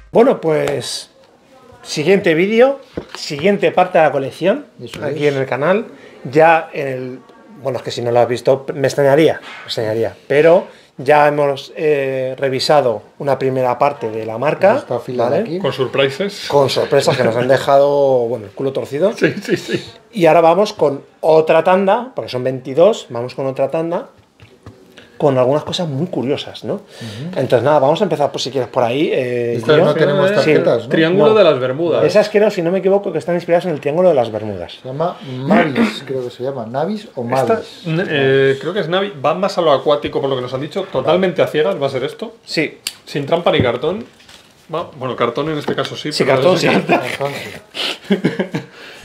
Bueno, pues siguiente vídeo, siguiente parte de la colección, Eso aquí es. en el canal. Ya en el... Bueno, es que si no lo has visto, me extrañaría, pero ya hemos revisado una primera parte de la marca, Está afilada ¿vale? aquí. Con surprises. Con sorpresas que nos han dejado, bueno, el culo torcido. Sí, sí, sí. Y ahora vamos con otra tanda, porque son 22, vamos con otra tanda, con algunas cosas muy curiosas, ¿no? Entonces, nada, vamos a empezar, pues, si quieres, por ahí. Estas Gio. no tenemos tarjetas, ¿no? Triángulo No. de las Bermudas. Esas creo, si no me equivoco, que están inspiradas en el Triángulo de las Bermudas. Se llama Mavis, creo que se llama. Navis o Esta, Mavis. creo que es Navi. Va más a lo acuático, por lo que nos han dicho. Totalmente a ciegas va a ser esto. Sí, Sin trampa ni cartón. Bueno, cartón en este caso sí. sí, pero cartón, es- sí. Entonces,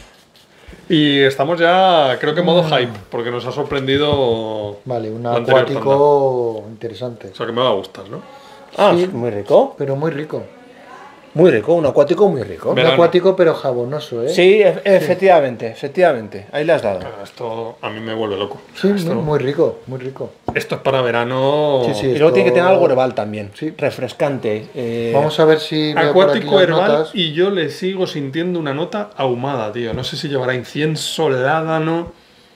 Y estamos ya, creo que en modo hype, porque nos ha sorprendido. vale, un la anterior acuático interesante. O sea que me va a gustar, ¿no? Ah, Sí. muy rico. Pero muy rico. Muy rico, un acuático muy rico. Un Verano. acuático pero jabonoso, ¿eh? Sí, efectivamente, efectivamente. Ahí le has dado. Claro, esto a mí me vuelve loco. Sí, esto, muy rico, muy rico. esto es para verano. Sí, sí. Y luego tiene que tener esto- algo herbal también. Sí. Refrescante. Vamos a ver si veo por aquí Acuático las herbal notas. y yo le sigo sintiendo una nota ahumada, tío. No sé si llevará incienso, ládano.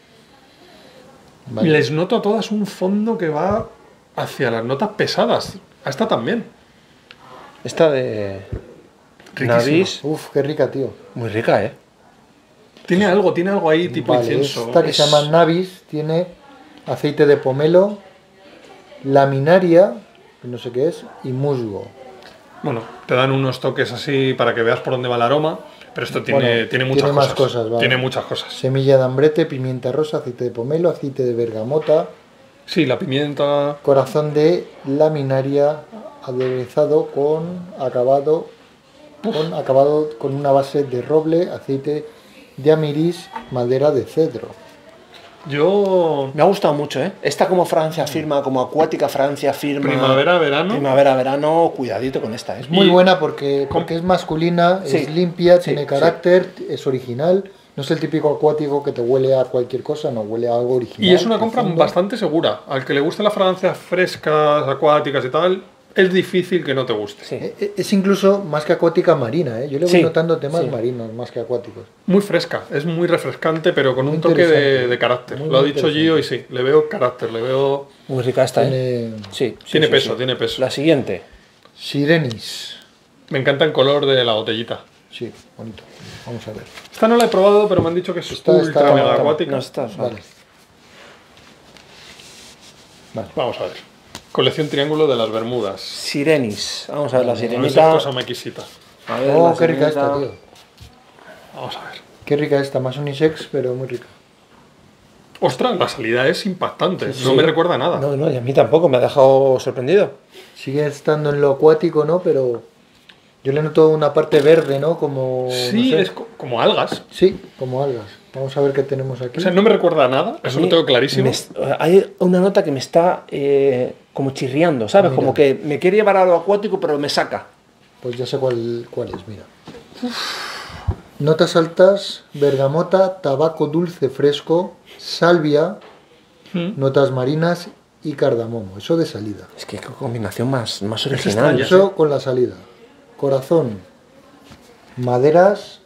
Vale. Les noto a todas un fondo que va hacia las notas pesadas. A esta también. Esta de Riquísima. Navis, Uf, qué rica, tío. muy rica, ¿eh? Tiene algo ahí tipo Vale, incienso. esta que se llama Navis tiene aceite de pomelo, laminaria, que no sé qué es, y musgo. Bueno, te dan unos toques así para que veas por dónde va el aroma. Pero esto tiene, Bueno, tiene muchas tiene más cosas. cosas, vale. Tiene muchas cosas. Semilla de ambrete, pimienta rosa, aceite de pomelo, aceite de bergamota, Sí, la pimienta. corazón de laminaria aderezado con acabado con una base de roble, aceite de amiris, madera de cedro. Yo. Me ha gustado mucho, ¿eh? Esta como Francia firma, como acuática Francia firma. Primavera, verano. Primavera, verano, cuidadito con esta, ¿eh? Es muy Y- buena porque es masculina, Sí, es limpia, sí, tiene sí. carácter, es original. No es el típico acuático que te huele a cualquier cosa, no, huele a algo original. Y es una compra profundo. bastante segura. Al que le gusten las fragancias frescas, acuáticas y tal, es difícil que no te guste. Sí. Es incluso más que acuática marina, ¿eh? Yo le voy Sí, notando temas sí. marinos más que acuáticos. Muy fresca, es muy refrescante, pero con Muy un toque interesante. de carácter. Muy, Lo ha muy dicho Gio y sí, le veo carácter, le veo. Muy rica esta, ¿eh? Tiene Sí. Tiene sí, peso, sí. tiene peso. La siguiente. Sirenis. Me encanta el color de la botellita. Sí, bonito. Vamos a ver. Esta no la he probado, pero me han dicho que es Está- ultra está- mega está- acuática. No está, Vale. Vamos a ver. Colección Triángulo de las Bermudas. Sirenis. Vamos a ver la A ver si sirenita. esto se me quisita. A ver, Oh, la qué rica sirenita. esta, tío. Vamos a ver. Qué rica esta, más unisex, pero muy rica. Ostras, la salida es impactante. Sí, no sí. me recuerda a nada. No, no, y a mí tampoco, me ha dejado sorprendido. Sigue estando en lo acuático, ¿no? Pero yo le noto una parte verde, ¿no? Como... Sí, no sé. es como algas. Sí, como algas. Vamos a ver qué tenemos aquí. O sea, no me recuerda a nada. Eso A lo mí tengo clarísimo. hay una nota que me está como chirriando, ¿sabes? Ah, mira. Como que me quiere llevar a lo acuático, pero me saca. Pues ya sé cuál es, mira. Notas altas, bergamota, tabaco dulce fresco, salvia, notas marinas y cardamomo. Eso de salida. Es que qué combinación más está original. ya. Eso con la salida. Corazón, maderas,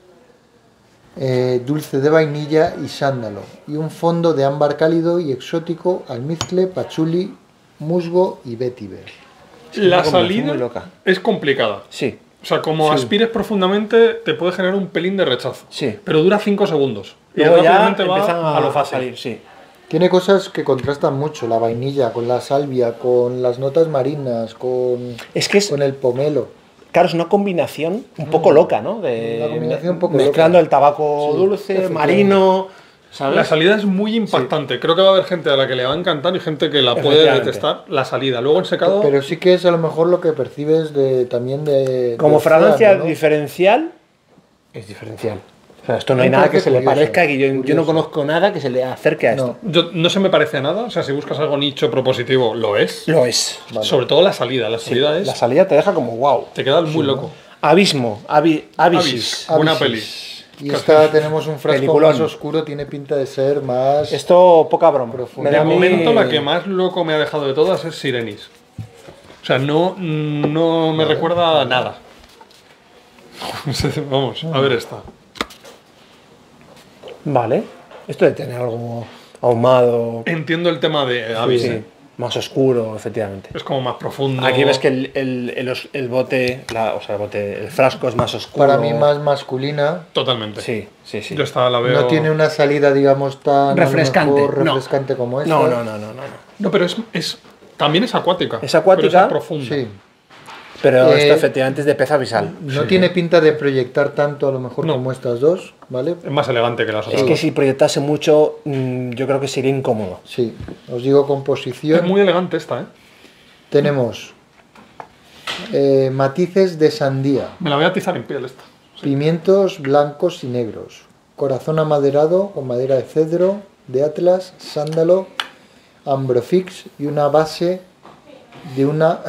dulce de vainilla y sándalo. Y un fondo de ámbar cálido y exótico, almizcle, pachuli, musgo y vetiver. La una combinación salida muy loca. es complicada. Sí, O sea, como Sí. aspires profundamente, te puede generar un pelín de rechazo. sí. Pero dura 5 segundos. Y Luego ya rápidamente empiezan va a lo fácil. salir, sí. Tiene cosas que contrastan mucho, la vainilla con la salvia, con las notas marinas, con Es que es, el pomelo. claro, es una combinación un poco loca, ¿no? Una combinación un poco mezclando loca. el tabaco Sí, dulce, efectivamente. marino, ¿sabes? La salida es muy impactante. Creo que va a haber gente a la que le va a encantar y gente que la puede Efectivamente. detestar. La salida. Luego en secado. Pero sí que es a lo mejor lo que percibes también de... Como de fragancia océano, ¿no? diferencial, es diferencial. O sea, esto no hay Me nada que parece se le curioso, parezca, que yo no curioso. conozco nada que se le acerque a esto. No se me parece a nada. O sea, si buscas algo nicho propositivo, lo es. Lo es. Vale. Sobre todo la salida. La salida es. La salida te deja como wow. Te quedas muy loco. Abismo, Abysis. Abyss. Buena peli. Y esta tenemos un frasco Peliculón. más oscuro, tiene pinta de ser más... Esto, poca broma. Profundo. Me De da a mí- momento, la que más loco me ha dejado de todas es Sirenis. O sea, no me recuerda a nada. Vamos, a ver esta. Vale. Esto de tener algo ahumado. Entiendo el tema de Avis. Sí, más oscuro, efectivamente. Es como más profundo. Aquí ves que el bote, el frasco es más oscuro. Para mí más masculina. Totalmente. Sí. Yo esta la veo... No tiene una salida, digamos, tan Refrescante, a lo mejor no. refrescante como esta. No. No, pero también es acuática. Es acuática. Pero es profunda. Sí. Pero esto efectivamente es de pez abisal. No tiene pinta de proyectar tanto a lo mejor No. como estas dos, ¿vale? Es más elegante que las otras. Es que si proyectase mucho, yo creo que sería incómodo. Sí. Os digo composición. Es muy elegante esta, ¿eh? Tenemos matices de sandía, Me la voy a atizar en piel esta. pimientos blancos y negros, corazón amaderado con madera de cedro, de atlas, sándalo, ambrofix y una base de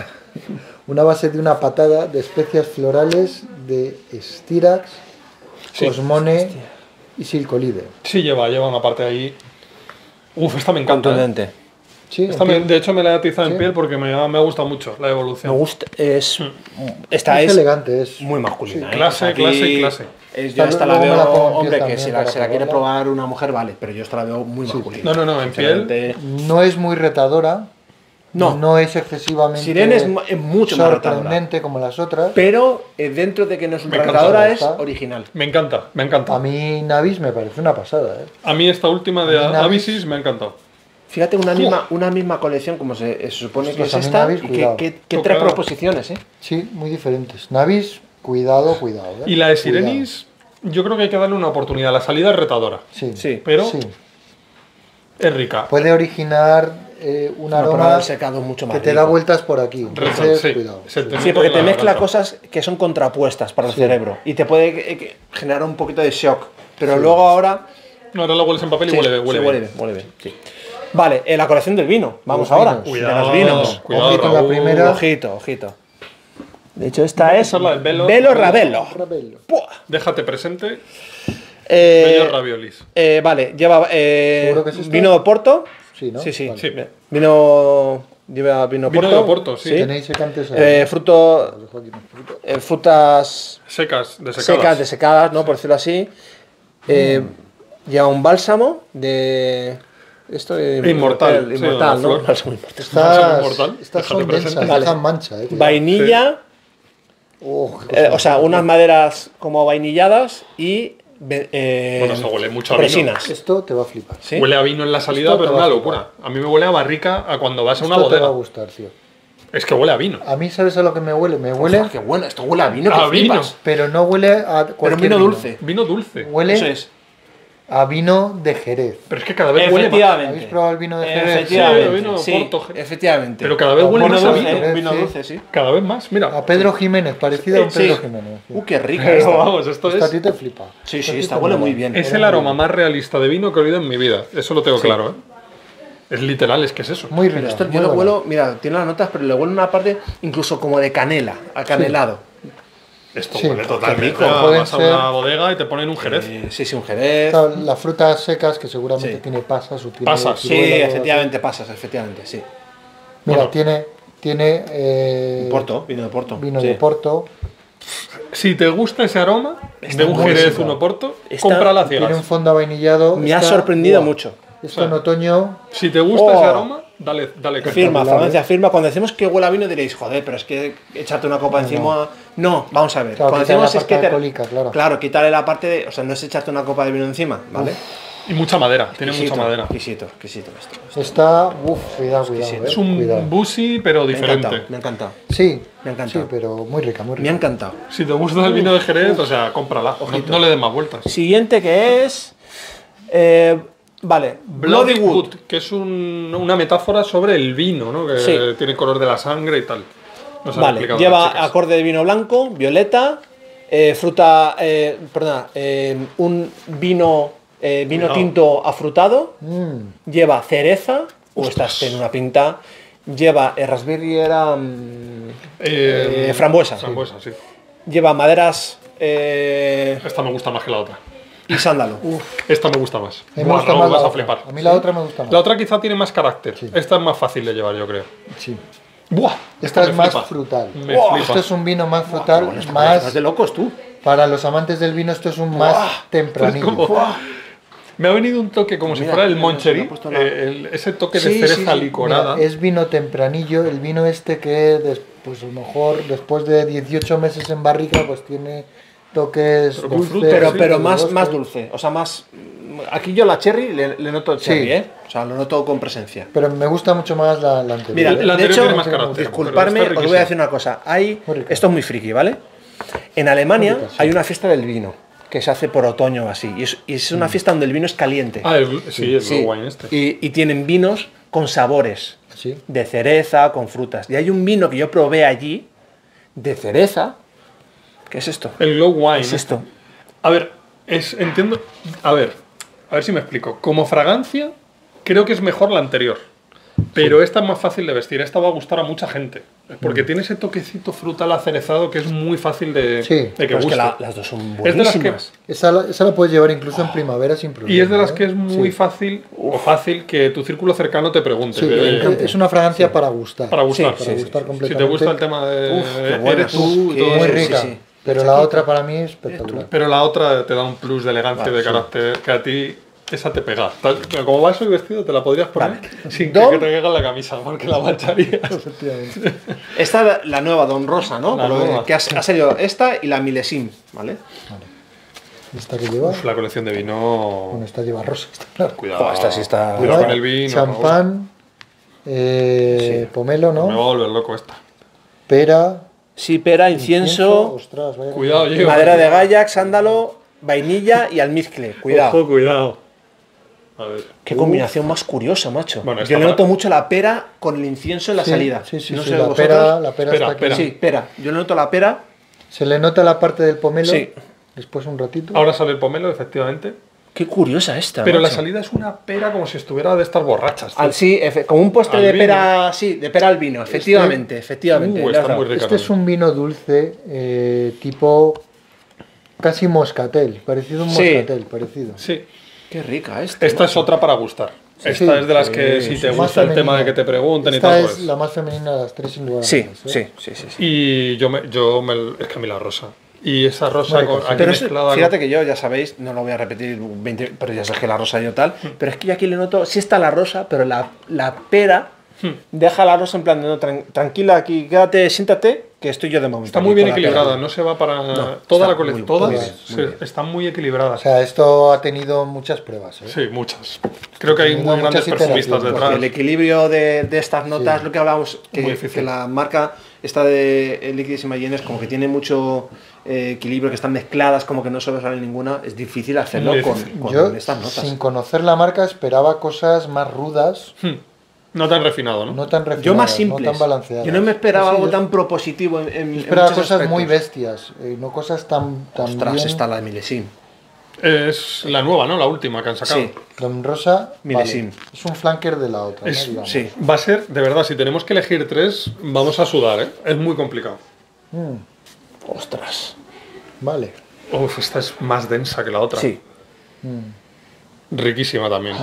una patada de especias florales de estirax, Sí. cosmone y silcolide. Sí, lleva una parte ahí. Uf, esta me encanta. ¿eh? Contundente. Sí, Esta de hecho me la he atizado en Sí. piel porque me gusta mucho la Me evolución. gusta, esta es es elegante, es muy masculina. ¿eh? Clase, Aquí clase y clase. Yo esta la Luego me veo, la pongo en piel hombre, que también si para se la quiere probarla. probar una mujer, vale, pero yo esta la veo muy masculina. No, en piel. Sinceramente, no es muy retadora, No. no es excesivamente Sirene es mucho más retadora. sorprendente como las otras. Pero dentro de que no es Me encanta, retadora, me es gusta. original. Me encanta, me encanta. A mí Navis me parece una pasada, ¿eh? A mí esta última de A mí Navis- Avisis me ha encantado. Fíjate, una misma colección, como se supone que Ostras, es a mí esta, Navis, y cuidado. que Tú, trae cuidado. proposiciones, ¿eh? Sí, muy diferentes. Navis, cuidado, ¿eh? Y la de Cuidado. Sirenis, yo creo que hay que darle una oportunidad. La salida es retadora, Sí, pero sí. es rica. Puede originar un No, pero aroma el secado es mucho más que te rico. da vueltas por aquí. Entonces, Sí, cuidado. se te Sí, mete porque te la mezcla garganta. cosas que son contrapuestas para el cerebro y te puede generar un poquito de shock. Pero luego ahora... No, ahora lo hueles en papel y Sí, huele sí, bien. huele bien, sí. Vale, la colección del vino. Vamos Los ahora. vinos. De los vinos. Cuidado, Ojito en la Raúl. primera. Ojito. De hecho, esta es Esa es la de Velo Ravelo. Ravelo. Buah. Déjate presente. Eh, Bellos raviolis. vale, lleva ¿Seguro que es esta? vino de Porto. Sí, ¿no? Sí, sí. Vale. Sí. Lleva vino Vino Porto. de Porto, sí. Tenéis secantes ahí. Eh, fruto, Os dejo aquí un poquito. frutas Secas, desecadas. secas, desecadas, ¿no? Por decirlo así. Lleva un bálsamo de... Esto de Inmortal, sí, inmortal, la ¿no? flor. Bálsamo inmortal. Estas, inmortal, estas son déjate presente. densas, Vale. dejan mancha, cuidado. Vainilla, Oh, qué o sea, unas maderas como vainilladas y Bueno, esto huele mucho a vino. resinas. Esto te va a flipar. ¿Sí? Huele a vino en la salida, Esto te pero va una a locura. A mí me huele a barrica a cuando vas a una Esto te va a bodega. gustar, tío. Es que huele a vino. A mí, ¿sabes a lo que me huele? Me huele, Uf, qué bueno, esto huele a vino, A que flipas. vino. pero no huele a Pero cualquier vino dulce. Vino dulce. Huele Eso es. a vino de Jerez. Pero es que cada vez huele más. Efectivamente. ¿Habéis probado el vino de Jerez? Efectivamente. Sí, vino Sí, Porto. efectivamente. Pero cada vez huele Vino más a dulce, vino. Jerez, Vino sí. dulce, sí. Cada vez más, mira. A Pedro Jiménez, parecido a un Sí. Pedro Jiménez. Qué rica Pero esta. vamos, esto Esta a es, ti te flipa. Sí, Esta a sí, ti esta te huele mola. muy bien. es el aroma más realista de vino que he oído en mi vida. Eso lo tengo claro, ¿eh? Es literal, es que es eso. Muy Pero rico. esto yo lo huelo, mira, tiene las notas, pero le huelo una parte incluso como de canela, acanelado. Esto Sí, huele qué totalmente. rico. Ah, Pueden vas a ser- una bodega y te ponen un jerez. Sí, un jerez. Las frutas secas que seguramente Sí. tiene pasas o tiene Pasas, Sí, ciruelas o algo así. efectivamente pasas, efectivamente, sí. Mira, Bueno. tiene Porto, vino de Porto. vino sí. de Porto. Si te gusta ese aroma Está de un buenísimo. jerez, un oporto, Está- cómprala a Tiene un ciegas. fondo avainillado. Me ha Está- sorprendido ¡buah! mucho. Esto en otoño. Si te gusta Oh. ese aroma, dale caña. Firma, Espectacular, Francia firma. Cuando decimos que huele a vino diréis, joder, pero es que echarte una copa encima. No, vamos a ver. Claro, Cuando quitarle decimos la es que parte alcohólica, claro. Claro, quitarle la parte de. O sea, no es echarte una copa de vino encima, ¿vale? Y mucha madera, tiene mucha madera. Exquisito esto. Está. Uf, cuidado. Es un cuidado. busi, pero diferente. Me ha encantado. Sí, Me ha encantado. sí, pero muy rica, muy Me ha rica. encantado. Si te gusta el vino de Jerez, o sea, cómprala. No le des más vueltas. Siguiente que es. Vale, Bloody Wood, que es una metáfora sobre el vino, ¿no? Que Sí. tiene color de la sangre y tal. Nos han Vale, explicado lleva las chicas. acorde de vino blanco, violeta, fruta, perdona, un vino tinto afrutado, lleva cereza, o estás en una pinta, lleva raspberry, era frambuesa, Frambuesa, sí. lleva maderas Esta me gusta más que la otra. y sándalo. Esta me gusta más. A mí me Buah, gusta Raúl, más la vas a otra. flipar. A mí la otra me gusta más. La otra quizá tiene más carácter. Esta es más fácil de llevar, yo creo. Sí. ¡Buah! Esta me es más flipa. frutal. Me Esto flipa. es un vino más frutal, Estás más de locos tú. Para los amantes del vino esto es un más tempranillo. Pues como- Me ha venido un toque como si Mira, fuera el mira, Monchery, se le ha puesto la- ese toque de Sí, cereza sí, sí. licorada. Mira, es vino tempranillo, el vino este que pues a lo mejor después de 18 meses en barrica pues tiene toques Pero con dulces. fruta, Pero, sí, pero de más, bosque. más dulce, o sea, más... Aquí yo la cherry le noto el Sí. cherry, ¿eh? O sea, lo noto con presencia. Pero me gusta mucho más la anterior. Mira, ¿eh? la de anterior hecho, tiene más carácter. disculparme, pero está os voy a decir una cosa. Muy rica. Esto es muy friki, ¿vale? En Alemania Muy rica, sí. hay una fiesta del vino que se hace por otoño o así. Y es una fiesta donde el vino es caliente. Ah, sí, el Sí, Blue Wine este. y tienen vinos con sabores, Sí. de cereza, con frutas. Y hay un vino que yo probé allí, de cereza. ¿Qué es esto? El Glow Wine. ¿Qué es esto? A ver, entiendo. A ver si me explico. Como fragancia, creo que es mejor la anterior. Pero esta es más fácil de vestir. Esta va a gustar a mucha gente. Porque tiene ese toquecito frutal acerezado que es muy fácil de, Sí, de que Pero es guste. que las dos son Es de las que- buenísimas. Esa la puedes llevar incluso en primavera sin problema. Y es de las ¿eh? que es muy Sí. fácil que tu círculo cercano te pregunte. Sí, es una fragancia para gustar. Para gustar. Para gustar Si completamente. te gusta el tema de qué buena. eres tú, Uf, y todo Muy Sí, eso. rica. sí. Pero la otra para mí es espectacular. Pero la otra te da un plus de elegancia, de carácter, que a ti esa te pega. Como vas hoy vestido, te la podrías poner sin Dom- que te caiga la camisa, porque la mancharías. Efectivamente. Esta es la nueva Don Rosa, ¿no? La Por lo nueva. que ha salido esta y la Milesim, ¿vale? Esta que lleva. Uf, la colección de vino. Bueno, esta lleva rosa. Está claro. Cuidado. Esta sí está- Cuidado con el vino. Champán, pomelo, Me va a ¿no? volver loco esta. Pera, Sí, pera, incienso, Ostras, vaya Cuidado, lleva. madera de gallac, sándalo, vainilla y almizcle. Cuidado. Ojo, cuidado. A ver. Qué combinación más curiosa, macho. Bueno, esta Yo le para- noto mucho la pera con el incienso en la Sí, salida. Sí, sí, no sí, sé la vosotros. pera, la pera Pera, está aquí. pera. Sí, pera. Yo le noto la pera. Se le nota la parte del pomelo. Sí. Después un ratito. Ahora sale el pomelo, efectivamente. Qué curiosa esta. Pero la macho. salida es una pera como si estuviera de estas borrachas. tío. Sí, como un postre Al de vino. pera, sí, de pera al vino, efectivamente, efectivamente. le has está dado. muy rica. Este es un vino dulce, tipo casi moscatel, parecido a un Sí. moscatel, parecido. Sí. Qué rica esta. Esta es otra para gustar. Esta sí, es de las que si te Más gusta el tema femenina. de que te pregunten y Esta tal, es pues. la más femenina de las tres sin lugar a Sí, dudas, ¿eh? sí, sí, sí, sí. Y es que a mí la rosa. Y esa rosa Muy con, rica, sí. aquí Pero mezclada fíjate con- que yo, ya sabéis, no lo voy a repetir 20, pero ya sé que la rosa y yo tal, pero es que yo aquí le noto, sí está la rosa, pero la pera deja la rosa en plan de no, tranquila aquí, quédate, siéntate, que estoy yo de momento. Está aquí muy bien con la equilibrada, pera. no se va para No, toda está la colección. muy- Todas muy bien, muy bien. están muy O equilibradas. sea, esto ha tenido muchas pruebas. ¿eh? Sí, muchas. Creo que hay Tenido muy grandes muchas perfumistas iteraciones, detrás. Porque el equilibrio de estas notas, Sí. lo que hablábamos, Muy que difícil. la marca esta de Liquidis Imagines como que tiene mucho equilibrio, que están mezcladas, como que no sobresale ninguna, es difícil hacerlo Muy con, difícil. con Yo, estas notas. sin conocer la marca, esperaba cosas más rudas, No tan refinado, ¿no? no tan refinadas, Yo más no simples. tan balanceadas. Yo no me esperaba Sí, algo yo- tan propositivo en yo esperaba muchos cosas muy aspectos. bestias, no cosas tan Ostras, bien. está la de Milesim. Es la nueva, ¿no? La última que han sacado. Sí. Don Rosa, Milesim. es un flanker de la otra, ¿no? Es- Digamos. Sí. Va a ser, de verdad, si tenemos que elegir tres, vamos a sudar, ¿eh? Es muy complicado. Ostras. Vale. Uf, esta es más densa que la otra. Sí. Riquísima también.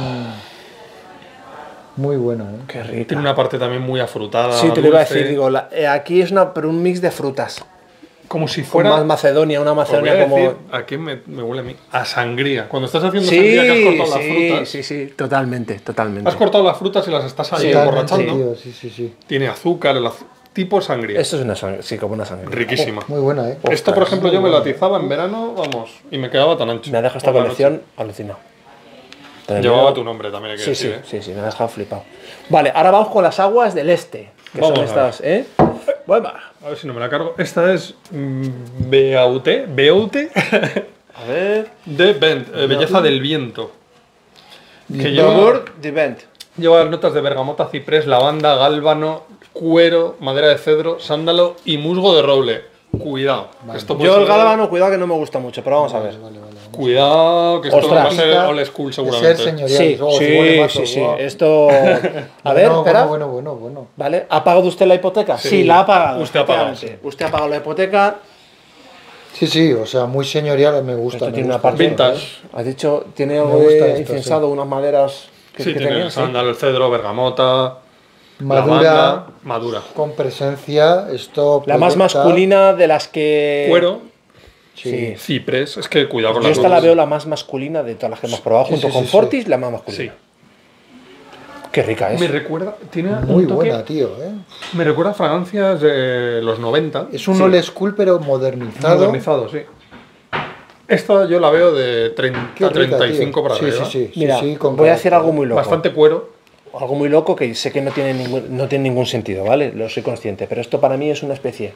Muy bueno, ¿eh? Qué rico. Tiene una parte también muy afrutada. Sí, te lo iba a dulce, decir, digo, aquí es pero un mix de frutas. Como si Con fuera. más Macedonia, una Os voy Macedonia a como. decir, ¿a qué me huele a mí? A sangría. Cuando estás haciendo Sí, sangría que has cortado las sí, frutas. sí, sí, totalmente, totalmente. Has cortado las frutas y las estás ahí Totalmente, emborrachando. tío, sí, sí, sí. Tiene azúcar, tipo sangría. Esto es una sangre, sí, como una sangre. Riquísima. Muy buena, ¿eh? Esto, por ejemplo, yo me lo atizaba en verano, vamos, y me quedaba tan ancho. Me ha dejado esta Por la noche. colección alucinado. Llevaba tu nombre también, hay que Sí, decir, sí, ¿eh? sí, sí, me ha dejado flipado. Vale, ahora vamos con las aguas del este. Que Vamos son a estas, ¿eh? Bueno, A ver si no me la cargo. Esta es Beauté a ver. de Bent, Belleza del Viento. Que lleva, Yogurt de Vent. lleva notas de bergamota, ciprés, lavanda, gálbano, cuero, madera de cedro, sándalo y musgo de roble. Cuidado. Esto puede Yo el ser- gálbano, cuidado que no me gusta mucho, pero vamos a ver. Cuidado, que esto Ostras. va a ser Pinta old school de ser seguramente. señorial. Sí, Oh, se huele sí, mazo, sí, sí. guau. Esto. A ver, espera. Bueno. ¿Vale? ¿Ha pagado usted la hipoteca? Sí. Sí, la ha pagado. Usted ha pagado, efectivamente. Usted ha pagado la hipoteca. Sí, o sea, muy señorial, me gusta. Esto me tiene una gusta. parte. Vintage. Has dicho, tiene Me algo gusta de esto, incensado, unas maderas que, Sí, que tiene tenía, el sí. sándalo, el cedro, bergamota, Madura, lavanda, madura. con presencia, esto La más proyecta masculina de las que. Cuero, Sí. Ciprés, es que cuidado con Yo las esta la dos. veo la más masculina de todas las que hemos probado, Sí, junto sí, con sí, sí. Fortis, la más masculina. Sí. Qué rica es. Me recuerda, tiene Muy un toque, buena, tío, me recuerda a fragancias de los 90. Es un Sí. old school, pero modernizado. Modernizado, sí. Esta yo la veo de 30, Qué rica, 35 tío. para Sí, arriba. sí, sí. Mira, sí, con voy a hacer carácter. algo muy loco. Bastante cuero. Algo muy loco que sé que no tiene ningún sentido, ¿vale? Lo soy consciente, pero esto para mí es una especie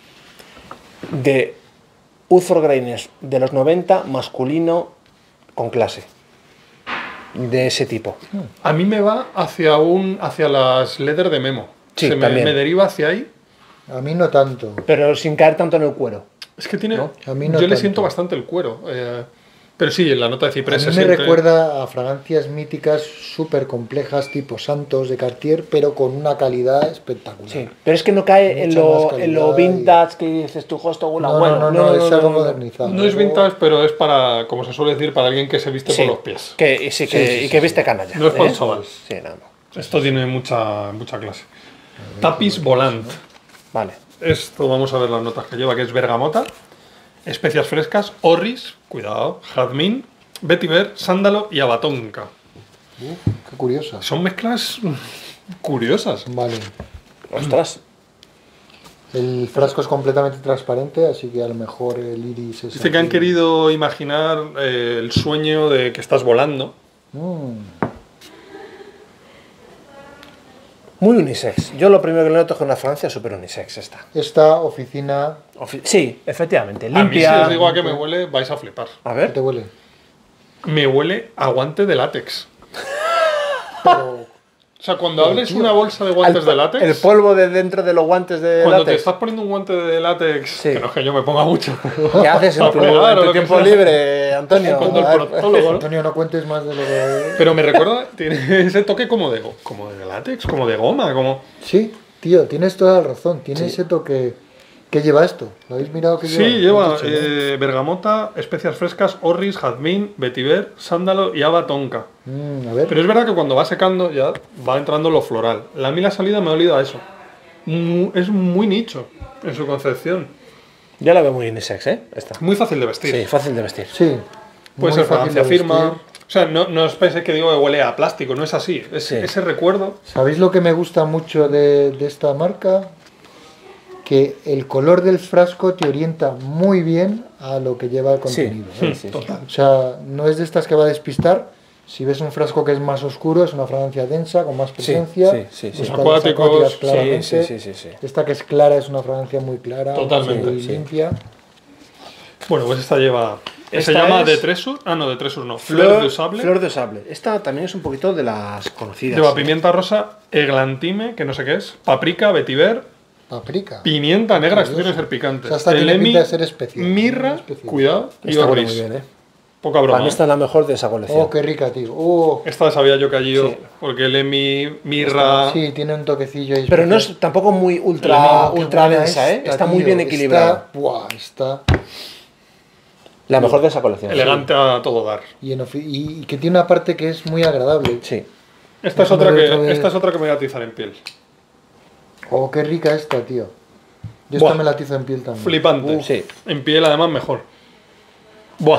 de Uzorgraines de los 90 masculino con clase. De ese tipo. A mí me va hacia las leather de Memo. Sí, Se me, también. me deriva hacia ahí. A mí no tanto. Pero sin caer tanto en el cuero. Es que tiene. ¿No? A mí no yo le tanto. siento bastante el cuero. Pero sí, en la nota de A ciprés mí se me siente. recuerda a fragancias míticas súper complejas tipo Santos de Cartier, pero con una calidad espectacular. Sí. Pero es que no cae en Mucha más lo calidad vintage que dices tú, justo una No, no, es algo modernizado. No es vintage, pero es para, como se suele decir, para alguien que se viste Sí, por los pies. que, sí, que, Sí, sí, y que sí, viste canalla. No es para un chaval. Sí, nada más. Esto tiene mucha clase. Tapis volant. Vale. Esto vamos a ver las notas que lleva, que es bergamota, especias frescas, orris, cuidado, jazmín, vetiver, sándalo y abatonca. Qué curiosa. Son mezclas curiosas. Vale. Ostras. El frasco es completamente transparente, así que a lo mejor el iris es. Dice que han aquí. querido imaginar el sueño de que estás volando. Mm. Muy unisex. Yo lo primero que le noto es que una Francia es súper unisex esta. Esta oficina. Sí, efectivamente. A mí si Limpia. os digo a qué me huele, vais a flipar. A ¿Qué ver. te huele? Me huele a guante de látex. Pero, O sea, cuando Pero, hables tío, una bolsa de guantes El- de látex, El polvo de dentro de los guantes de cuando te látex. estás poniendo un guante de látex, Sí. que no es que yo me ponga mucho, ¿Qué haces en tu, Para pegar o en tu lo que tiempo sea. libre, Antonio? Cuando el A ver. proctólogo, ¿no? Antonio, no cuentes más de lo que. Pero me recuerda, tiene ese toque como de látex, como de goma, como... Sí, tío, tienes toda la razón. Tiene ese toque. ¿Qué lleva esto? ¿Lo habéis mirado que lleva? Sí, lleva Lo has dicho, ¿no? bergamota, especias frescas, orris, jazmín, vetiver, sándalo y haba tonka. A ver. Pero es verdad que cuando va secando ya va entrando lo floral. A mí la salida me ha olido a eso. Es muy nicho en su concepción. Yo la veo muy unisex, ¿eh? Esta. Muy fácil de vestir. Sí, fácil de vestir. Sí. Puede muy ser fácil fragancia de firma. vestir. O sea, no os penséis que digo que huele a plástico, no es así. Es Sí. ese recuerdo. ¿Sabéis lo que me gusta mucho de esta marca? Que el color del frasco te orienta muy bien a lo que lleva el contenido. ¿eh? Sí, sí. Total. O sea, no es de estas que va a despistar. Si ves un frasco que es más oscuro, es una fragancia densa, con más presencia. sí, sí, sí. Los Los tallos acuáticos, acuáticas, sí, claramente. sí. Esta que es clara es una fragancia muy clara, Totalmente, muy sí. limpia. Bueno, pues esta lleva... se Esta llama es- de Tresur. Ah, no, de Tresur no. Fleur de Sable. Flor de sable. Esta también es un poquito de las conocidas. Lleva pimienta rosa, eglantime, que no sé qué es, paprika, vetiver, Paprika. pimienta negra, esto Curioso. tiene que ser picante. O sea, esta tiene Elemi, pinta de ser especial, mirra, muy especial. cuidado, y Esta huele orris. muy bien, ¿eh? Poca broma. Para mí esta es la mejor de esa colección. Oh, qué rica, tío. Oh, Esta sabía yo que allí, Sí. porque Elemi, mirra... sí, tiene un toquecillo ahí. Pero no especial. es tampoco muy Oh, ultra qué buena densa, ¿eh? esta, Está muy tío. bien equilibrada. Está, buah, está. La mejor de esa colección. Elegante a todo dar. Y que tiene una parte que es muy agradable. Sí. Esta es, Déjame otra ver que, otra vez. esta es otra que me voy a atizar en piel. Oh, qué rica esta, tío. Yo Buah. esta me la atizo en piel también. Flipante. Sí. En piel además mejor. Buah.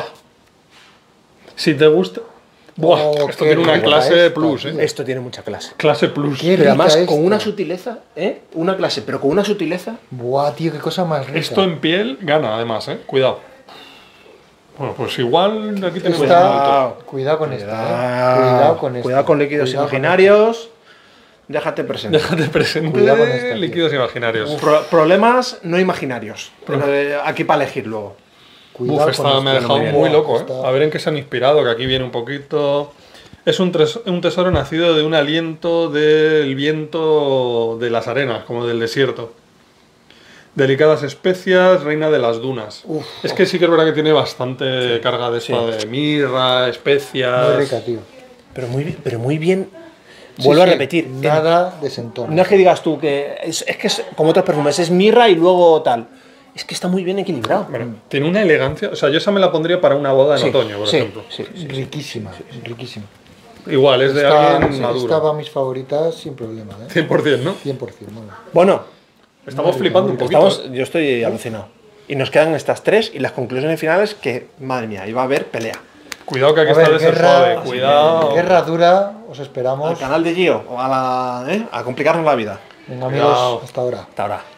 Si te gusta... Buah, Oh, esto qué tiene una rica clase esta, plus, tío. Esto tiene mucha clase. Clase plus. Qué Pero rica además esta. con una sutileza, ¿eh? Una clase, pero con una sutileza. Buah, tío, qué cosa más rica. Esto en piel gana además, Cuidado. Bueno, pues igual aquí tenemos un Esta, alto. cuidado con esta, Cuidado con esta. Cuidado con líquidos Cuidado con imaginarios. Déjate presente. Déjate presente Cuidado con esta, tío. líquidos imaginarios. Problemas no imaginarios. Aquí para elegir luego. esta. Cuidado Uf, con esta me ha esta. dejado muy muy bien. loco, Esta- A ver en qué se han inspirado, que aquí viene un poquito... Es un tesoro nacido de un aliento del viento de las arenas, como del desierto. Delicadas especias, reina de las dunas. Uf. Es que sí que es verdad que tiene bastante carga de esta de mirra, especias... Muy rica, tío. Pero muy bien. Sí, Vuelvo a sí, repetir. Nada desentona. No es que digas tú que es que es como otros perfumes, es mirra y luego tal. Es que está muy bien equilibrado. Bueno, tiene una elegancia... O sea, yo esa me la pondría para una boda en Sí, otoño, por sí, ejemplo. sí. Riquísima, riquísima. Igual, es de Esta, alguien sí, maduro. esta va a mis favoritas sin problema, 100%, ¿no? 100%, bueno. Bueno, Estamos flipando un poquito. yo estoy alucinado. Y nos quedan estas 3 y las conclusiones finales que, madre mía, iba a haber pelea. Cuidado que aquí A ver, está de ser suave, cuidado. Guerra dura, os Al esperamos. canal de Gio, a complicarnos la vida. Venga amigos, Cuidado. hasta ahora. Hasta ahora.